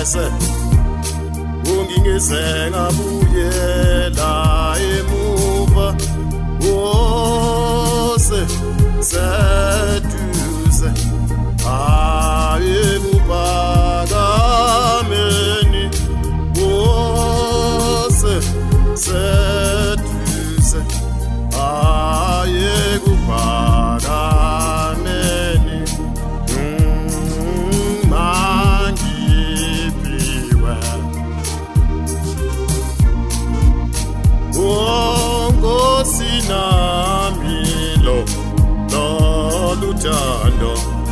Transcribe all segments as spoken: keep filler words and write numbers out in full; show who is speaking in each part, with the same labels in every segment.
Speaker 1: ngese ungingise ngabuyela emuva wose seduze aye kupakameni wose seduze aye kupakameni mangipiwe ongosinamilo loluthando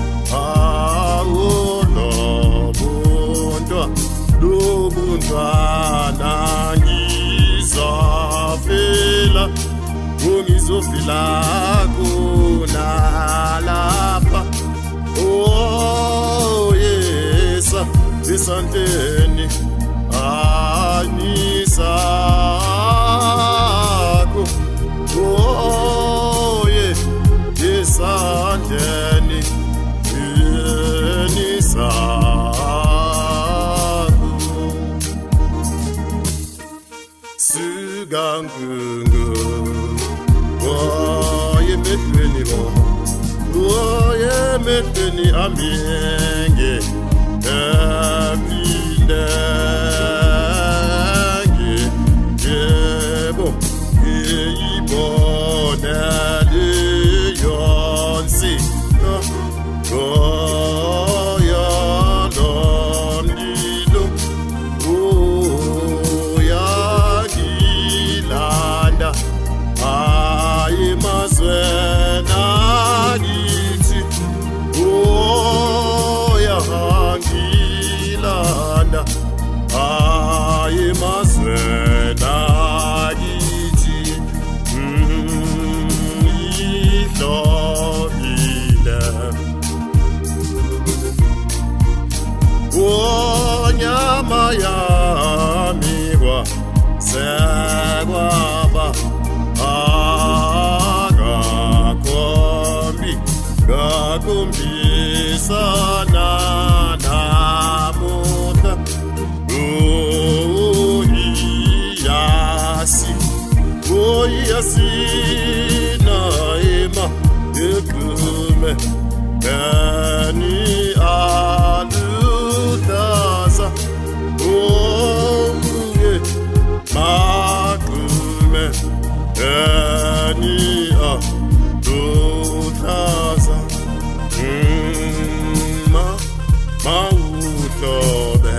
Speaker 1: awolobundwa lobundwana ngizofela ungizofela kunalapha oh yesa esanteni anisako oh yeah esanteni anisako sugangungu oh yeah metweni bo oh yeah metweni amenge apinde nyama yamiwa sekwaba agakombi gakumbisana namuta uyasi uyasi naima yekume kani alutaza oh yeah makume kani alutaza ma mautobe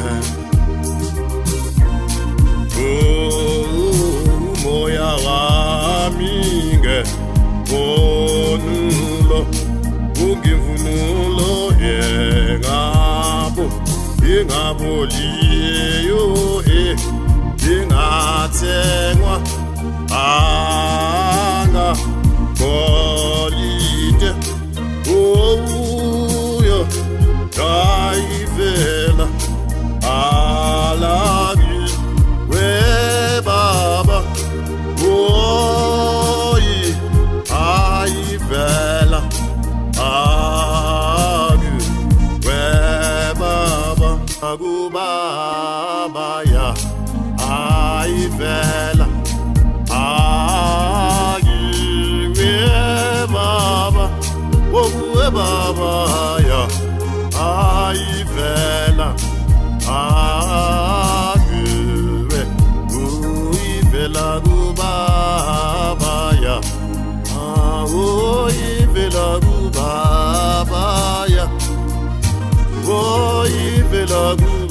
Speaker 1: oh moya waminge onulo ungimvunulo engabo engabo liyo eh engathengwa anga kolide oh yo kaivela alagi we baba oh yi aivela agu we baba agu baba ya aivela agu we baba oh we baba ya aivela agu we uivela gu baba ya oh ivela gu baba ya oh ivela gu